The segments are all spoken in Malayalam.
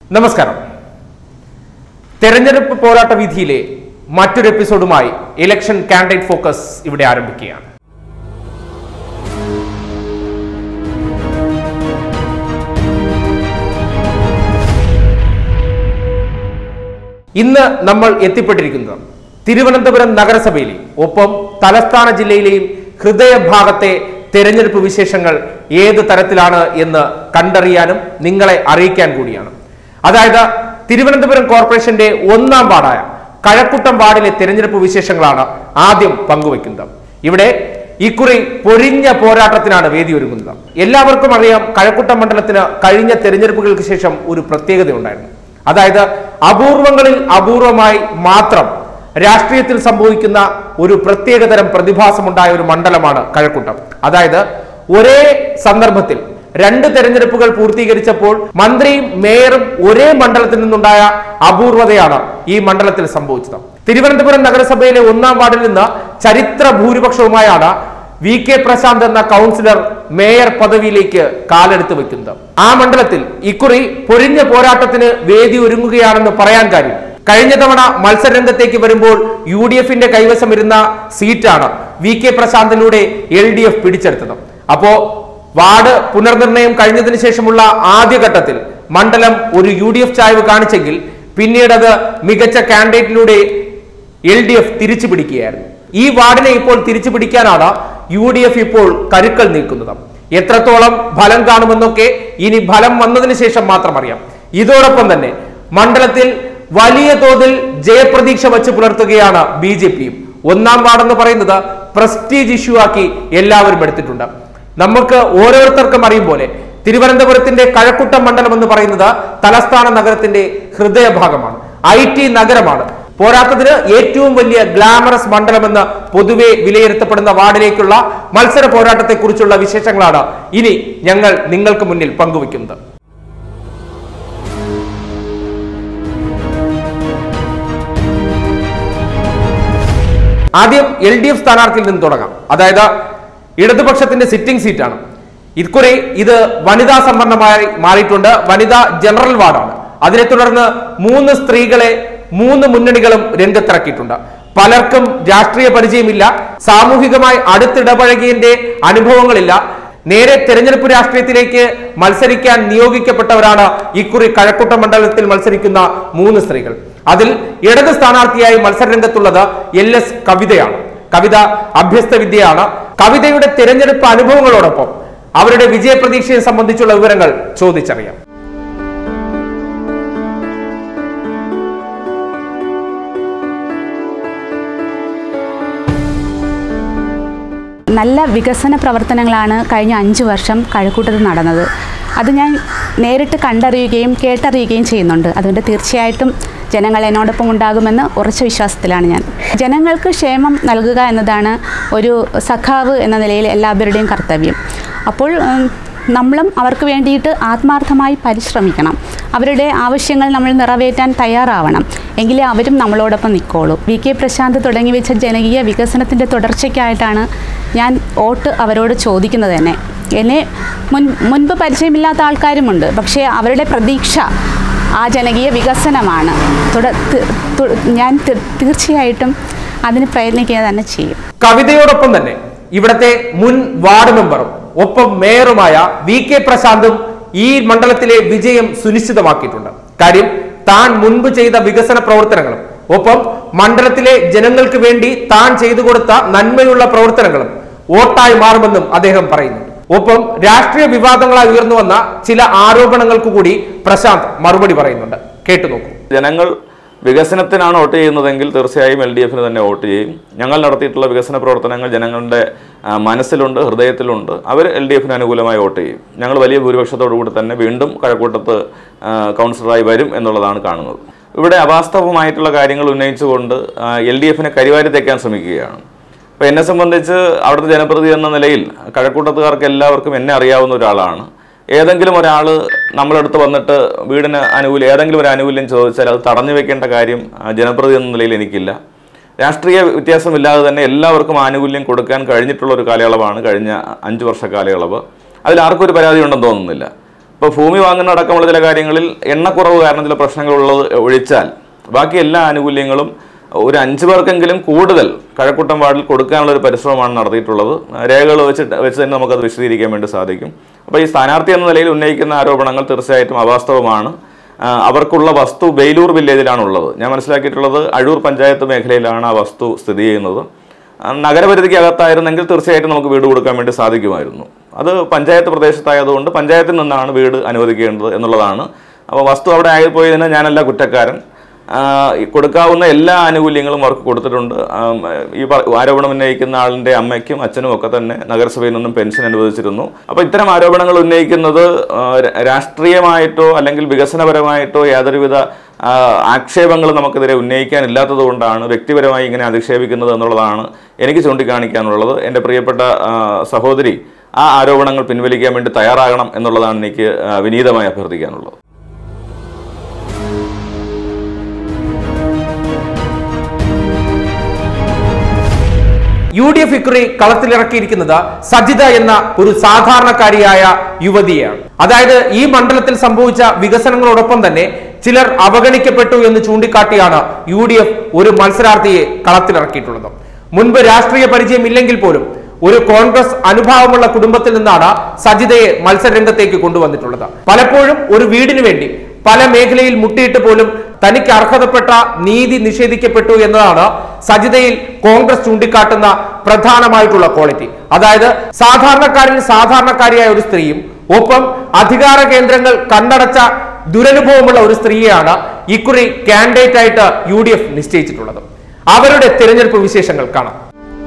നമസ്കാരം. തെരഞ്ഞെടുപ്പ് പോരാട്ട വിധിയിലെ മറ്റൊരു എപ്പിസോഡുമായി ഇലക്ഷൻ കാൻഡിഡേറ്റ് ഫോക്കസ് ഇവിടെ ആരംഭിക്കുകയാണ്. ഇന്ന് നമ്മൾ എത്തിപ്പെട്ടിരിക്കുന്നത് തിരുവനന്തപുരം നഗരസഭയിലെയും ഒപ്പം തലസ്ഥാന ജില്ലയിലെയും ഹൃദയഭാഗത്തെ തെരഞ്ഞെടുപ്പ് വിശേഷങ്ങൾ ഏത് തരത്തിലാണ് എന്ന് കണ്ടറിയാനും നിങ്ങളെ അറിയിക്കാൻ കൂടിയാണ്. അതായത് തിരുവനന്തപുരം കോർപ്പറേഷന്റെ 1-ാം വാർഡായ കഴക്കൂട്ടം വാർഡിലെ തെരഞ്ഞെടുപ്പ് വിശേഷങ്ങളാണ് ആദ്യം പങ്കുവയ്ക്കുന്നത്. ഇവിടെ ഇക്കുറി പൊരിഞ്ഞ പോരാട്ടത്തിനാണ് വേദി ഒരുങ്ങുന്നത്. എല്ലാവർക്കും അറിയാം, കഴക്കൂട്ടം മണ്ഡലത്തിന് കഴിഞ്ഞ തെരഞ്ഞെടുപ്പുകൾക്ക് ശേഷം ഒരു പ്രത്യേകത ഉണ്ടായിരുന്നു. അതായത് അപൂർവങ്ങളിൽ അപൂർവമായി മാത്രം രാഷ്ട്രീയത്തിൽ സംഭവിക്കുന്ന ഒരു പ്രത്യേകതരം പ്രതിഭാസമുണ്ടായ ഒരു മണ്ഡലമാണ് കഴക്കൂട്ടം. അതായത് ഒരേ സന്ദർഭത്തിൽ 2 തെരഞ്ഞെടുപ്പുകൾ പൂർത്തീകരിച്ചപ്പോൾ മന്ത്രിയും മേയറും ഒരേ മണ്ഡലത്തിൽ നിന്നുണ്ടായ അപൂർവതയാണ് ഈ മണ്ഡലത്തിൽ സംഭവിച്ചത്. തിരുവനന്തപുരം നഗരസഭയിലെ 1-ാം വാർഡിൽ നിന്ന് ചരിത്ര ഭൂരിപക്ഷവുമായാണ് VK പ്രശാന്ത് എന്ന കൗൺസിലർ മേയർ പദവിയിലേക്ക് കാലെടുത്ത് വെക്കുന്നത്. ആ മണ്ഡലത്തിൽ ഇക്കുറി പൊരിഞ്ഞ പോരാട്ടത്തിന് വേദി ഒരുങ്ങുകയാണെന്ന് പറയാൻ കാര്യം, കഴിഞ്ഞ തവണ മത്സരരംഗത്തേക്ക് വരുമ്പോൾ UDFന്റെ കൈവശം ഇരുന്ന സീറ്റാണ് VK പ്രശാന്തിലൂടെ LDF പിടിച്ചെടുത്തത്. അപ്പോ വാർഡ് പുനർനിർണയം കഴിഞ്ഞതിന് ശേഷമുള്ള ആദ്യഘട്ടത്തിൽ മണ്ഡലം ഒരു UDF ചായ്വ് കാണിച്ചെങ്കിൽ പിന്നീട് അത് മികച്ച കാൻഡിഡേറ്റിലൂടെ LDF തിരിച്ചു പിടിക്കുകയായിരുന്നു. ഈ വാർഡിനെ ഇപ്പോൾ തിരിച്ചു പിടിക്കാനാണ് UDF ഇപ്പോൾ കരുക്കൾ നീക്കുന്നത്. എത്രത്തോളം ഫലം കാണുമെന്നൊക്കെ ഇനി ഫലം വന്നതിന് ശേഷം മാത്രം അറിയാം. ഇതോടൊപ്പം തന്നെ മണ്ഡലത്തിൽ വലിയ തോതിൽ ജയപ്രതീക്ഷ വച്ച് പുലർത്തുകയാണ് BJPയും. 1-ാം വാർഡെന്ന് പറയുന്നത് പ്രസ്റ്റീജ് ഇഷ്യൂ ആക്കി എല്ലാവരും എടുത്തിട്ടുണ്ട്. നമുക്ക് ഓരോരുത്തർക്കും അറിയും പോലെ തിരുവനന്തപുരത്തിന്റെ കഴക്കൂട്ടം മണ്ഡലം എന്ന് പറയുന്നത് തലസ്ഥാന നഗരത്തിന്റെ ഹൃദയഭാഗമാണ്, IT നഗരമാണ്. പോരാട്ടത്തിന് ഏറ്റവും വലിയ ഗ്ലാമറസ് മണ്ഡലമെന്ന് പൊതുവെ വിലയിരുത്തപ്പെടുന്ന വാർഡിലേക്കുള്ള മത്സര പോരാട്ടത്തെ കുറിച്ചുള്ള വിശേഷങ്ങളാണ് ഇനി ഞങ്ങൾ നിങ്ങൾക്ക് മുന്നിൽ പങ്കുവയ്ക്കുന്നത്. ആദ്യം LDF സ്ഥാനാർത്ഥിയിൽ നിന്ന് തുടങ്ങാം. അതായത് ഇടതുപക്ഷത്തിന്റെ സിറ്റിംഗ് സീറ്റാണ്. ഇക്കുറി ഇത് വനിതാ സംവരണമായി മാറിയിട്ടുണ്ട്. വനിതാ ജനറൽ വാർഡാണ്. അതിനെ തുടർന്ന് 3 സ്ത്രീകളെ 3 മുന്നണികളും രംഗത്തിറക്കിയിട്ടുണ്ട്. പലർക്കും രാഷ്ട്രീയ പരിചയമില്ല, സാമൂഹികമായി അടുത്തിടപഴകിയതിന്റെ അനുഭവങ്ങളില്ല. നേരെ തെരഞ്ഞെടുപ്പ് രാഷ്ട്രീയത്തിലേക്ക് മത്സരിക്കാൻ നിയോഗിക്കപ്പെട്ടവരാണ് ഇക്കുറി കഴക്കൂട്ടം മണ്ഡലത്തിൽ മത്സരിക്കുന്ന 3 സ്ത്രീകൾ. അതിൽ ഇടത് സ്ഥാനാർത്ഥിയായി മത്സരരംഗത്തുള്ളത് LS കവിതയാണ്. കവിത അഭ്യസ്ത വിദ്യയാണ്. കവിതയുടെ തെരഞ്ഞെടുപ്പ് അനുഭവങ്ങളോടൊപ്പം അവരുടെ വിജയപ്രതീക്ഷയെ സംബന്ധിച്ചുള്ള വിവരങ്ങൾ ചോദിച്ചറിയാം. നല്ല വികസന പ്രവർത്തനങ്ങളാണ് കഴിഞ്ഞ 5 വർഷം കഴക്കൂട്ടത്ത് നടന്നത്. അത് ഞാൻ നേരിട്ട് കണ്ടറിയുകയും കേട്ടറിയുകയും ചെയ്യുന്നുണ്ട്. അതുകൊണ്ട് തീർച്ചയായിട്ടും ജനങ്ങൾ എന്നോടൊപ്പം ഉണ്ടാകുമെന്ന് ഉറച്ച വിശ്വാസത്തിലാണ് ഞാൻ. ജനങ്ങൾക്ക് ക്ഷേമം നൽകുക എന്നതാണ് ഒരു സഖാവ് എന്ന നിലയിൽ എല്ലാവരുടെയും കർത്തവ്യം. അപ്പോൾ നമ്മളും അവർക്ക് വേണ്ടിയിട്ട് ആത്മാർത്ഥമായി പരിശ്രമിക്കണം. അവരുടെ ആവശ്യങ്ങൾ നമ്മൾ നിറവേറ്റാൻ തയ്യാറാവണം. എങ്കിലേ അവരും നമ്മളോടൊപ്പം നിൽക്കുള്ളൂ. VK പ്രശാന്ത് തുടങ്ങി വെച്ച ജനകീയ വികസനത്തിൻ്റെ തുടർച്ചയ്ക്കായിട്ടാണ് ഞാൻ വോട്ട് അവരോട് ചോദിക്കുന്നത് തന്നെ. എന്നെ മുൻപ് പരിചയമില്ലാത്ത ആൾക്കാരുമുണ്ട്. പക്ഷേ അവരുടെ പ്രതീക്ഷ ആ ജനകീയ വികസനമാണ്. ഞാൻ തീർച്ചയായിട്ടും അതിന് പ്രയത്നിക്കുക തന്നെ ചെയ്യും. കവിതയോടൊപ്പം തന്നെ ഇവിടത്തെ മുൻ വാർഡ് മെമ്പറും ഒപ്പം മേയറുമായ VK പ്രശാന്തും ഈ മണ്ഡലത്തിലെ വിജയം സുനിശ്ചിതമാക്കിയിട്ടുണ്ട്. കാര്യം, താൻ മുൻപ് ചെയ്ത വികസന പ്രവർത്തനങ്ങളും ഒപ്പം മണ്ഡലത്തിലെ ജനങ്ങൾക്ക് വേണ്ടി താൻ ചെയ്തു കൊടുത്ത നന്മയുള്ള പ്രവർത്തനങ്ങളും വോട്ടായി മാറുമെന്നും അദ്ദേഹം പറയുന്നുണ്ട്. ഒപ്പം രാഷ്ട്രീയ വിവാദങ്ങളായി ഉയർന്നു വന്ന ചില ആരോപണങ്ങൾക്ക് കൂടി പ്രശാന്ത് മറുപടി പറയുന്നുണ്ട്. കേട്ടു നോക്കൂ. ജനങ്ങൾ വികസനത്തിനാണ് വോട്ട് ചെയ്യുന്നതെങ്കിൽ തീർച്ചയായും LDFന് തന്നെ വോട്ട് ചെയ്യും. ഞങ്ങൾ നടത്തിയിട്ടുള്ള വികസന പ്രവർത്തനങ്ങൾ ജനങ്ങളുടെ മനസ്സിലുണ്ട്, ഹൃദയത്തിലുണ്ട്. അവർ LDFന് അനുകൂലമായി വോട്ട് ചെയ്യും. ഞങ്ങൾ വലിയ ഭൂരിപക്ഷത്തോടു കൂടി തന്നെ വീണ്ടും കഴക്കൂട്ടത്ത് കൗൺസിലറായി വരും എന്നുള്ളതാണ് കാണുന്നത്. ഇവിടെ അവാസ്തവമായിട്ടുള്ള കാര്യങ്ങൾ ഉന്നയിച്ചുകൊണ്ട് LDFനെ കരിവാരി തേക്കാൻ ശ്രമിക്കുകയാണ്. അപ്പോൾ എന്നെ സംബന്ധിച്ച് അവിടുത്തെ ജനപ്രതിനിധി എന്ന നിലയിൽ കഴക്കൂട്ടത്തുകാർക്ക് എല്ലാവർക്കും എന്നെ അറിയാവുന്ന ഒരാളാണ്. ഏതെങ്കിലും ഒരാൾ നമ്മളടുത്ത് വന്നിട്ട് വീടിന് ഏതെങ്കിലും ഒരു ആനുകൂല്യം ചോദിച്ചാൽ അത് തടഞ്ഞു വെക്കേണ്ട കാര്യം ജനപ്രതിനിധി എന്ന നിലയിൽ എനിക്കില്ല. രാഷ്ട്രീയ വ്യത്യാസമില്ലാതെ തന്നെ എല്ലാവർക്കും ആനുകൂല്യം കൊടുക്കാൻ കഴിഞ്ഞിട്ടുള്ള ഒരു കാലയളവാണ് കഴിഞ്ഞ 5 വർഷ കാലയളവ്. അതിൽ ആർക്കും ഒരു പരാതി ഉണ്ടെന്ന് തോന്നുന്നില്ല. ഇപ്പോൾ ഭൂമി വാങ്ങുന്ന അടക്കമുള്ള ചില കാര്യങ്ങളിൽ എണ്ണക്കുറവ് കാരണം ചില പ്രശ്നങ്ങളുള്ളത് ഒഴിച്ചാൽ ബാക്കി എല്ലാ ആനുകൂല്യങ്ങളും ഒരു 5 പേർക്കെങ്കിലും കൂടുതൽ കഴക്കൂട്ടം വാർഡിൽ കൊടുക്കാനുള്ള ഒരു പരിശ്രമമാണ് നടത്തിയിട്ടുള്ളത്. രേഖകൾ വെച്ച് തന്നെ നമുക്കത് വിശദീകരിക്കാൻ വേണ്ടി സാധിക്കും. അപ്പോൾ ഈ സ്ഥാനാർത്ഥി എന്ന നിലയിൽ ഉന്നയിക്കുന്ന ആരോപണങ്ങൾ തീർച്ചയായിട്ടും അവാസ്തവമാണ്. അവർക്കുള്ള വസ്തു ബെയിലൂർ വില്ലേജിലാണുള്ളത്. ഞാൻ മനസ്സിലാക്കിയിട്ടുള്ളത് അഴൂർ പഞ്ചായത്ത് മേഖലയിലാണ് ആ വസ്തു സ്ഥിതി ചെയ്യുന്നത്. നഗരപരിധിക്ക് അകത്തായിരുന്നെങ്കിൽ തീർച്ചയായിട്ടും നമുക്ക് വീട് കൊടുക്കാൻ വേണ്ടി സാധിക്കുമായിരുന്നു. അത് പഞ്ചായത്ത് പ്രദേശത്തായതുകൊണ്ട് പഞ്ചായത്തിൽ നിന്നാണ് വീട് അനുവദിക്കേണ്ടത് എന്നുള്ളതാണ്. അപ്പോൾ വസ്തു അവിടെ ആയിപ്പോയതിന് ഞാനല്ല കുറ്റക്കാരൻ. കൊടുക്കാവുന്ന എല്ലാ ആനുകൂല്യങ്ങളും അവർക്ക് കൊടുത്തിട്ടുണ്ട്. ഈ ആരോപണം ഉന്നയിക്കുന്ന ആളിൻ്റെ അമ്മയ്ക്കും അച്ഛനും ഒക്കെ തന്നെ നഗരസഭയിൽ നിന്നും പെൻഷൻ അനുവദിച്ചിരുന്നു. അപ്പോൾ ഇത്തരം ആരോപണങ്ങൾ ഉന്നയിക്കുന്നത് രാഷ്ട്രീയമായിട്ടോ അല്ലെങ്കിൽ വികസനപരമായിട്ടോ യാതൊരുവിധ ആക്ഷേപങ്ങൾ നമുക്കെതിരെ ഉന്നയിക്കാനില്ലാത്തത് കൊണ്ടാണ് വ്യക്തിപരമായി ഇങ്ങനെ അധിക്ഷേപിക്കുന്നത് എന്നുള്ളതാണ് എനിക്ക് ചൂണ്ടിക്കാണിക്കാനുള്ളത്. എൻ്റെ പ്രിയപ്പെട്ട സഹോദരി ആ ആരോപണങ്ങൾ പിൻവലിക്കാൻ വേണ്ടി തയ്യാറാകണം എന്നുള്ളതാണ് എനിക്ക് വിനീതമായി അഭ്യർത്ഥിക്കാനുള്ളത്. UDF ഇക്കുറി കളത്തിലിറക്കിയിരിക്കുന്നത് സജിത എന്ന ഒരു സാധാരണക്കാരിയായ യുവതിയാണ്. അതായത് ഈ മണ്ഡലത്തിൽ സംഭവിച്ച വികസനങ്ങളോടൊപ്പം തന്നെ ചിലർ അവഗണിക്കപ്പെട്ടു എന്ന് ചൂണ്ടിക്കാട്ടിയാണ് UDF ഒരു മത്സരാർത്ഥിയെ കളത്തിലിറക്കിയിട്ടുള്ളത്. മുൻപ് രാഷ്ട്രീയ പരിചയമില്ലെങ്കിൽ പോലും ഒരു കോൺഗ്രസ് അനുഭാവമുള്ള കുടുംബത്തിൽ നിന്നാണ് സജിതയെ മത്സരരംഗത്തേക്ക് കൊണ്ടുവന്നിട്ടുള്ളത്. പലപ്പോഴും ഒരു വീടിന് വേണ്ടി പല മേഖലയിൽ മുട്ടിയിട്ട് പോലും തനിക്ക് അർഹതപ്പെട്ട നീതി നിഷേധിക്കപ്പെട്ടു എന്നതാണ് സജിതയിൽ കോൺഗ്രസ് ചൂണ്ടിക്കാട്ടുന്ന പ്രധാനമായിട്ടുള്ള ക്വാളിറ്റി. അതായത് സാധാരണക്കാരിൽ സാധാരണക്കാരിയായ ഒരു സ്ത്രീയും ഒപ്പം അധികാര കേന്ദ്രങ്ങൾ കണ്ണടച്ച ദുരനുഭവമുള്ള ഒരു സ്ത്രീയെയാണ് ഇക്കുറി കാൻഡിഡേറ്റ് ആയിട്ട് UDF നിശ്ചയിച്ചിട്ടുള്ളത്. അവരുടെ തിരഞ്ഞെടുപ്പ് വിശേഷങ്ങൾ കാണാം.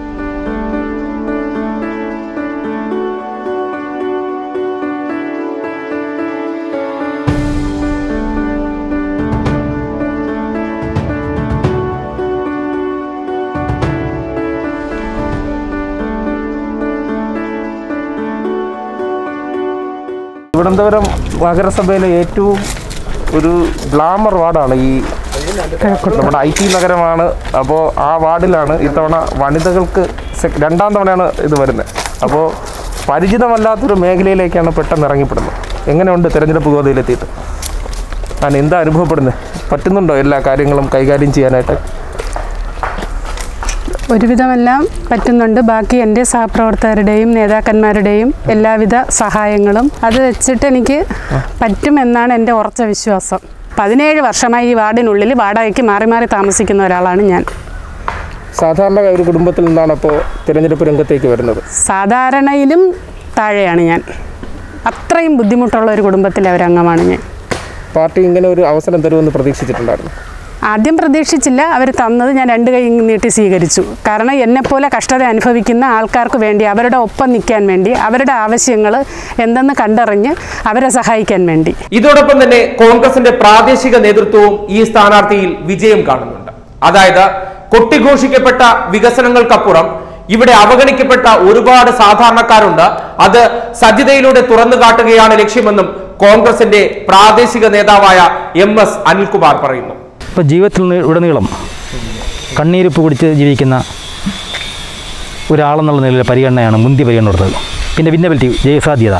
തിരുവനന്തപുരം നഗരസഭയിലെ ഏറ്റവും ഒരു ഗ്ലാമർ വാർഡാണ് ഈ നമ്മുടെ IT നഗരമാണ്. അപ്പോൾ ആ വാർഡിലാണ് ഇത്തവണ വനിതകൾക്ക് രണ്ടാം തവണയാണ് ഇത് വരുന്നത്. അപ്പോൾ പരിചിതമല്ലാത്തൊരു മേഖലയിലേക്കാണ് പെട്ടെന്ന് ഇറങ്ങിപ്പെടുന്നത്. എങ്ങനെയുണ്ട് തിരഞ്ഞെടുപ്പ് ഗോതയിലെത്തിയിട്ട്? ഞാൻ എന്താ അനുഭവപ്പെടുന്നത്? പറ്റുന്നുണ്ടോ എല്ലാ കാര്യങ്ങളും കൈകാര്യം ചെയ്യാനായിട്ട്? ഒരുവിധമെല്ലാം പറ്റുന്നുണ്ട്. ബാക്കി എൻ്റെ സഹപ്രവർത്തകരുടെയും നേതാക്കന്മാരുടെയും എല്ലാവിധ സഹായങ്ങളും അത് വെച്ചിട്ട് എനിക്ക് പറ്റുമെന്നാണ് എൻ്റെ ഉറച്ച വിശ്വാസം. 17 വർഷമായി ഈ വാർഡിനുള്ളിൽ വാടകയ്ക്ക് മാറി മാറി താമസിക്കുന്ന ഒരാളാണ് ഞാൻ. സാധാരണ ഒരു കുടുംബത്തിൽ നിന്നാണ് അപ്പോൾ തിരഞ്ഞെടുപ്പ് രംഗത്തേക്ക് വരുന്നത്? സാധാരണയിലും താഴെയാണ് ഞാൻ. അത്രയും ബുദ്ധിമുട്ടുള്ള ഒരു കുടുംബത്തിലെ ഒരംഗമാണ് ഞാൻ. പാർട്ടി ഇങ്ങനെ ഒരു അവസരം തരുമെന്ന് പ്രതീക്ഷിച്ചിട്ടുണ്ടായിരുന്നു? ആദ്യം പ്രതീക്ഷിച്ചില്ല. അവർ തന്നത് ഞാൻ 2 കൈ നീട്ടി സ്വീകരിച്ചു. കാരണം എന്നെപ്പോലെ കഷ്ടത അനുഭവിക്കുന്ന ആൾക്കാർക്ക് വേണ്ടി, അവരുടെ ഒപ്പം നിൽക്കാൻ വേണ്ടി, അവരുടെ ആവശ്യങ്ങൾ എന്തെന്ന് കണ്ടറിഞ്ഞ് അവരെ സഹായിക്കാൻ വേണ്ടി. ഇതോടൊപ്പം തന്നെ കോൺഗ്രസിന്റെ പ്രാദേശിക നേതൃത്വവും ഈ സ്ഥാനാർത്ഥിയിൽ വിജയം കാണുന്നുണ്ട്. അതായത് കൊട്ടിഘോഷിക്കപ്പെട്ട വികസനങ്ങൾക്കപ്പുറം ഇവിടെ അവഗണിക്കപ്പെട്ട ഒരുപാട് സാധാരണക്കാരുണ്ട്. അത് സജിതയിലൂടെ തുറന്നു കാട്ടുകയാണ് ലക്ഷ്യമെന്നും കോൺഗ്രസിന്റെ പ്രാദേശിക നേതാവായ MS അനിൽകുമാർ പറയുന്നു. ഇപ്പോൾ ജീവിതത്തിൽ ഉടനീളം കണ്ണീരിപ്പ് കുടിച്ച് ജീവിക്കുന്ന ഒരാളെന്നുള്ള നിലയിലെ പരിഗണനയാണ് മുന്തിയ പരിഗണന കൊടുത്തത്. പിന്നെ ഭിന്നബിലിറ്റി, ജയസാധ്യത,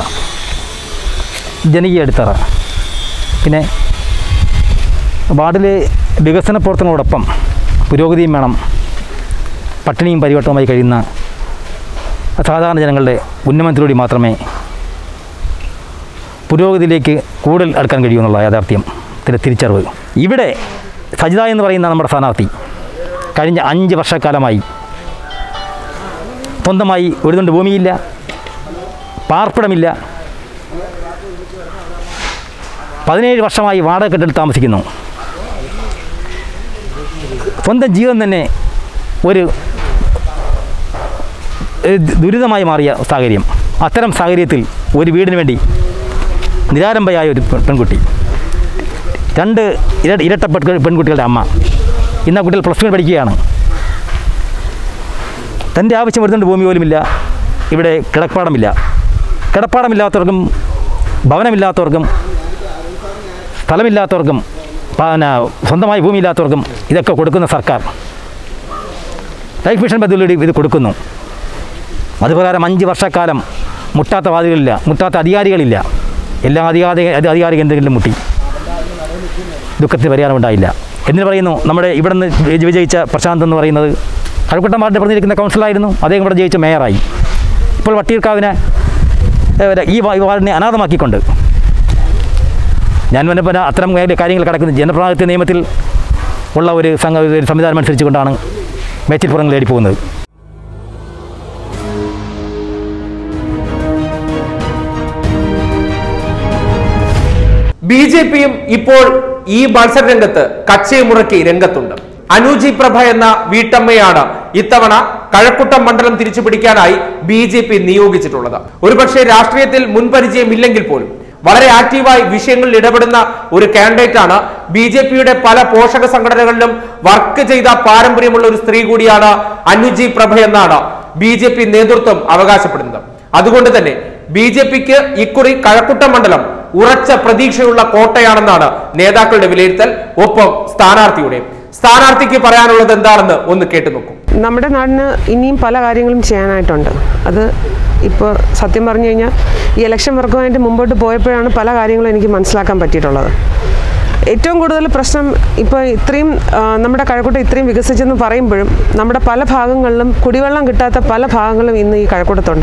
ജനകീയ അടിത്തറ, പിന്നെ വാർഡിലെ വികസന പ്രവർത്തനങ്ങളോടൊപ്പം പുരോഗതിയും വേണം. പട്ടിണിയും പരിവട്ടവുമായി കഴിയുന്ന സാധാരണ ജനങ്ങളുടെ ഉന്നമനത്തിലൂടെ മാത്രമേ പുരോഗതിയിലേക്ക് കൂടുതൽ അടുക്കാൻ കഴിയുമെന്നുള്ള യാഥാർത്ഥ്യത്തിൻ്റെ തിരിച്ചറിവ്. ഇവിടെ സജിത എന്ന് പറയുന്ന നമ്മുടെ സ്ഥാനാർത്ഥി കഴിഞ്ഞ 5 വർഷക്കാലമായി സ്വന്തമായി ഒരു തുണ്ട് ഭൂമിയില്ല, പാർപ്പിടമില്ല, 17 വർഷമായി വാടക കെട്ടിടത്തിൽ താമസിക്കുന്നു. സ്വന്തം ജീവൻ തന്നെ ഒരു ദുരിതമായി മാറിയ സാഹചര്യം. അത്തരം സാഹചര്യത്തിൽ ഒരു വീടിന് വേണ്ടി നിരാലംബയായ ഒരു പെൺകുട്ടി, 2 ഇരട്ട പെൺകുട്ടികളുടെ അമ്മ, ഇന്ന് ആ കുട്ടികൾ +2 പഠിക്കുകയാണ്. തൻ്റെ ആവശ്യം വരുന്നുണ്ട് ഭൂമി പോലുമില്ല, ഇവിടെ കിടപ്പാടമില്ലാത്തവർക്കും ഭവനമില്ലാത്തവർക്കും സ്ഥലമില്ലാത്തവർക്കും സ്വന്തമായി ഭൂമിയില്ലാത്തവർക്കും ഇതൊക്കെ കൊടുക്കുന്ന സർക്കാർ ലൈഫ് മിഷൻ പദ്ധതിയിലൂടെ ഇത് കൊടുക്കുന്നു. അതുപ്രകാരം 5 വർഷക്കാലം മുട്ടാത്ത വാദികളില്ല, മുട്ടാത്ത അധികാരികളില്ല. എല്ലാ അധികാര കേന്ദ്രങ്ങളിലും മുട്ടി. ദുഃഖത്തിന് പരിഹാരമുണ്ടായില്ല. എന്നിട്ട് പറയുന്നു നമ്മുടെ ഇവിടെ നിന്ന് വിജയിച്ച പ്രശാന്ത് എന്ന് പറയുന്നത് കഴക്കൂട്ടം വാർഡിൽ പറഞ്ഞിരിക്കുന്ന കൗൺസിലറായിരുന്നു. അദ്ദേഹം ഇവിടെ ജയിച്ച മേയറായി. ഇപ്പോൾ വട്ടിയൂർക്കാവിനെ ഈ വാർഡിനെ അനാഥമാക്കിക്കൊണ്ട് ഞാൻ പിന്നെ അത്തരം കാര്യങ്ങൾ കിടക്കുന്ന ജനപ്രാതിനിധ്യ നിയമത്തിൽ ഉള്ള ഒരു സംവിധാനം അനുസരിച്ചുകൊണ്ടാണ് മേച്ചിൽപ്പുറങ്ങൾ തേടി പോകുന്നത്. BJPയും ഇപ്പോൾ ഈ മത്സര രംഗത്ത് കച്ചയുമുറക്കി രംഗത്തുണ്ട്. അനുജി പ്രഭ എന്ന വീട്ടമ്മയാണ് ഇത്തവണ കഴക്കൂട്ടം മണ്ഡലം തിരിച്ചുപിടിക്കാനായി BJP നിയോഗിച്ചിട്ടുള്ളത്. ഒരുപക്ഷെ രാഷ്ട്രീയത്തിൽ മുൻപരിചയം ഇല്ലെങ്കിൽ പോലും വളരെ ആക്റ്റീവായി വിഷയങ്ങളിൽ ഇടപെടുന്ന ഒരു കാൻഡിഡേറ്റ് ആണ്. BJPയുടെ പല പോഷക സംഘടനകളിലും വർക്ക് ചെയ്ത പാരമ്പര്യമുള്ള ഒരു സ്ത്രീ കൂടിയാണ് അനുജി പ്രഭ എന്നാണ് BJP നേതൃത്വം അവകാശപ്പെടുന്നത്. അതുകൊണ്ട് തന്നെ BJPക്ക് ഇക്കുറി കഴക്കൂട്ടം മണ്ഡലം ഉറച്ച പ്രതീക്ഷയുള്ള കോട്ടയാണെന്നാണ് നേതാക്കളുടെ വിലയിരുത്തൽ. ഒപ്പം സ്ഥാനാർത്ഥിക്ക് പറയാനുള്ളത് എന്താണെന്ന് ഒന്ന് കേട്ടു നോക്കും. നമ്മുടെ നാടിന് ഇനിയും പല കാര്യങ്ങളും ചെയ്യാനായിട്ടുണ്ട്. അത് ഇപ്പോൾ സത്യം പറഞ്ഞു കഴിഞ്ഞാൽ ഈ ഇലക്ഷൻ വർക്കുമായിട്ട് മുമ്പോട്ട് പോയപ്പോഴാണ് പല കാര്യങ്ങളും എനിക്ക് മനസ്സിലാക്കാൻ പറ്റിയിട്ടുള്ളത്. ഏറ്റവും കൂടുതൽ പ്രശ്നം ഇപ്പോൾ ഇത്രയും നമ്മുടെ കഴക്കൂട്ടം ഇത്രയും വികസിച്ചെന്ന് പറയുമ്പോഴും നമ്മുടെ പല ഭാഗങ്ങളിലും കുടിവെള്ളം കിട്ടാത്ത പല ഭാഗങ്ങളും ഇന്ന് ഈ കഴക്കൂട്ടത്തുണ്ട്.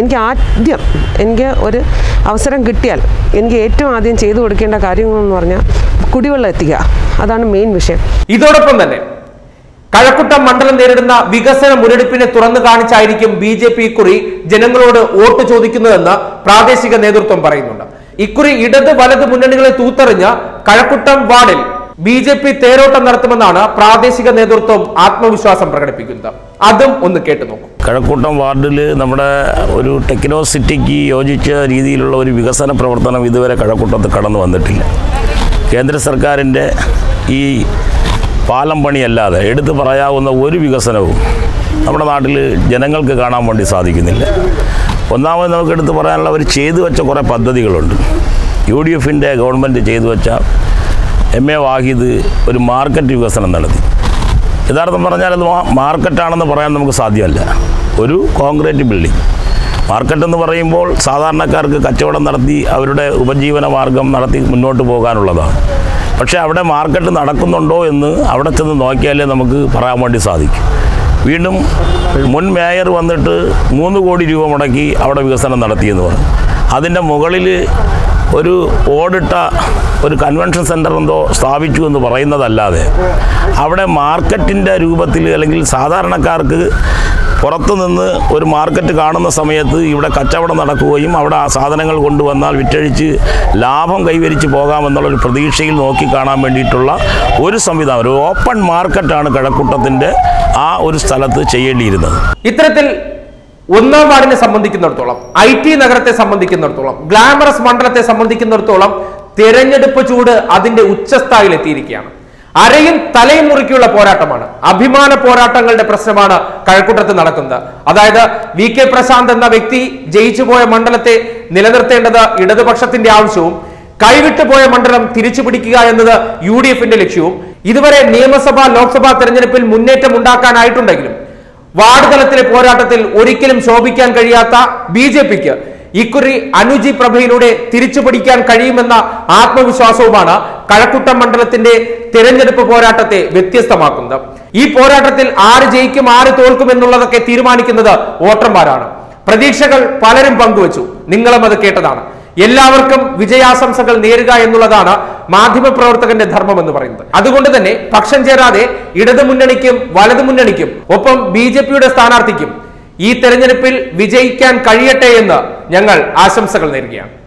എനിക്ക് ഒരു അവസരം കിട്ടിയാൽ എനിക്ക് ഏറ്റവും ആദ്യം ചെയ്തു കൊടുക്കേണ്ട കാര്യങ്ങളെന്ന് പറഞ്ഞാൽ കുടിവെള്ളം എത്തിക്കുക. അതാണ് മെയിൻ വിഷയം. ഇതോടൊപ്പം തന്നെ കഴക്കൂട്ടം മണ്ഡലം നേരിടുന്ന വികസന മുരടിപ്പിനെ തുറന്നു കാണിച്ചായിരിക്കും BJP ഇക്കുറി ജനങ്ങളോട് വോട്ട് ചോദിക്കുന്നതെന്ന് പ്രാദേശിക നേതൃത്വം പറയുന്നുണ്ട്. ഇക്കുറി ഇടത് വലത് മുന്നണികളെ തൂത്തെറിഞ്ഞ കഴക്കൂട്ടം വാർഡിൽ BJP തേരോട്ടം നടത്തുമെന്നാണ് പ്രാദേശിക നേതൃത്വം ആത്മവിശ്വാസം പ്രകടിപ്പിക്കുന്നത്. അതും ഒന്ന് കേട്ടു നോക്കും. കഴക്കൂട്ടം വാർഡിൽ നമ്മുടെ ഒരു ടെക്നോ സിറ്റിക്ക് യോജിച്ച രീതിയിലുള്ള ഒരു വികസന പ്രവർത്തനം ഇതുവരെ കഴക്കൂട്ടത്ത് കടന്നു വന്നിട്ടില്ല. കേന്ദ്ര സർക്കാരിൻ്റെ ഈ പാലം പണിയല്ലാതെ എടുത്തു പറയാവുന്ന ഒരു വികസനവും നമ്മുടെ നാട്ടിൽ ജനങ്ങൾക്ക് കാണാൻ വേണ്ടി സാധിക്കുന്നില്ല. ഒന്നാമത് നമുക്ക് എടുത്തു പറയാനുള്ള അവർ ചെയ്തു വെച്ച കുറേ പദ്ധതികളുണ്ട്. UDFൻ്റെ ഗവൺമെൻറ് ചെയ്തു വെച്ച MA വാഹിദ് ഒരു മാർക്കറ്റ് വികസനം നടത്തി. യഥാർത്ഥം പറഞ്ഞാൽ അത് മാർക്കറ്റാണെന്ന് പറയാൻ നമുക്ക് സാധ്യമല്ല. ഒരു കോൺക്രീറ്റ് ബിൽഡിംഗ് മാർക്കറ്റെന്ന് പറയുമ്പോൾ സാധാരണക്കാർക്ക് കച്ചവടം നടത്തി അവരുടെ ഉപജീവന മാർഗം നടത്തി മുന്നോട്ട് പോകാനുള്ളതാണ്. പക്ഷേ അവിടെ മാർക്കറ്റ് നടക്കുന്നുണ്ടോ എന്ന് അവിടെ ചെന്ന് നോക്കിയാലേ നമുക്ക് പറയാൻ വേണ്ടി സാധിക്കും. വീണ്ടും മുൻ മേയർ വന്നിട്ട് 3 കോടി രൂപ മുടക്കി അവിടെ വികസനം നടത്തിയെന്ന് പറഞ്ഞു. അതിൻ്റെ മുകളിൽ ഒരു ഓടിട്ട ഒരു കൺവെൻഷൻ സെൻ്റർ എന്തോ സ്ഥാപിച്ചു എന്ന് പറയുന്നതല്ലാതെ അവിടെ മാർക്കറ്റിൻ്റെ രൂപത്തിൽ അല്ലെങ്കിൽ സാധാരണക്കാർക്ക് പുറത്തുനിന്ന് ഒരു മാർക്കറ്റ് കാണുന്ന സമയത്ത് ഇവിടെ കച്ചവടം നടക്കുകയും അവിടെ ആ സാധനങ്ങൾ കൊണ്ടുവന്നാൽ വിറ്റഴിച്ച് ലാഭം കൈവരിച്ച് പോകാമെന്നുള്ളൊരു പ്രതീക്ഷയിൽ നോക്കിക്കാണാൻ വേണ്ടിയിട്ടുള്ള ഒരു സംവിധാനം, ഒരു ഓപ്പൺ മാർക്കറ്റാണ് കഴക്കൂട്ടത്തിൻ്റെ ആ ഒരു സ്ഥലത്ത് ചെയ്യേണ്ടിയിരുന്നത്. ഇത്തരത്തിൽ ഒന്നാം വാർഡിനെ സംബന്ധിക്കുന്നിടത്തോളം, IT നഗരത്തെ സംബന്ധിക്കുന്നിടത്തോളം, ഗ്ലാമറസ് മണ്ഡലത്തെ സംബന്ധിക്കുന്നിടത്തോളം തെരഞ്ഞെടുപ്പ് ചൂട് അതിന്റെ ഉച്ചസ്ഥായിയിൽ എത്തിയിരിക്കുകയാണ്. അരയും തലയും മുറിക്കുള്ള പോരാട്ടമാണ്. അഭിമാന പോരാട്ടങ്ങളുടെ പ്രശ്നമാണ് കഴക്കൂട്ടത്ത് നടക്കുന്നത്. അതായത് VK പ്രശാന്ത് എന്ന വ്യക്തി ജയിച്ചുപോയ മണ്ഡലത്തെ നിലനിർത്തേണ്ടത് ഇടതുപക്ഷത്തിന്റെ ആവശ്യവും കൈവിട്ടുപോയ മണ്ഡലം തിരിച്ചുപിടിക്കുക എന്നത് UDFന്റെ ലക്ഷ്യവും. ഇതുവരെ നിയമസഭാ ലോക്സഭാ തെരഞ്ഞെടുപ്പിൽ മുന്നേറ്റം ഉണ്ടാക്കാനായിട്ടുണ്ടെങ്കിലും വാർഡ് തലത്തിലെ പോരാട്ടത്തിൽ ഒരിക്കലും ശോഭിക്കാൻ കഴിയാത്ത BJPക്ക് ഇക്കുറി അനുജി പ്രഭയിലൂടെ തിരിച്ചുപിടിക്കാൻ കഴിയുമെന്ന ആത്മവിശ്വാസവുമാണ് കഴക്കൂട്ടം മണ്ഡലത്തിന്റെ തെരഞ്ഞെടുപ്പ് പോരാട്ടത്തെ വ്യത്യസ്തമാക്കുന്നത്. ഈ പോരാട്ടത്തിൽ ആര് ജയിക്കും ആര് തോൽക്കും എന്നുള്ളതൊക്കെ തീരുമാനിക്കുന്നത് വോട്ടർമാരാണ്. പ്രതീക്ഷകൾ പലരും പങ്കുവച്ചു, നിങ്ങളും അത് കേട്ടതാണ്. എല്ലാവർക്കും വിജയാശംസകൾ നേരുക എന്നുള്ളതാണ് മാധ്യമപ്രവർത്തകന്റെ ധർമ്മം എന്ന് പറയുന്നത്. അതുകൊണ്ട് തന്നെ പക്ഷം ചേരാതെ ഇടതുമുന്നണിക്കും വലതുമുന്നണിക്കും ഒപ്പം BJPയുടെ സ്ഥാനാർത്ഥിക്കും ഈ തെരഞ്ഞെടുപ്പിൽ വിജയിക്കാൻ കഴിയട്ടെ എന്ന് ഞങ്ങൾ ആശംസകൾ നേരുകയാണ്.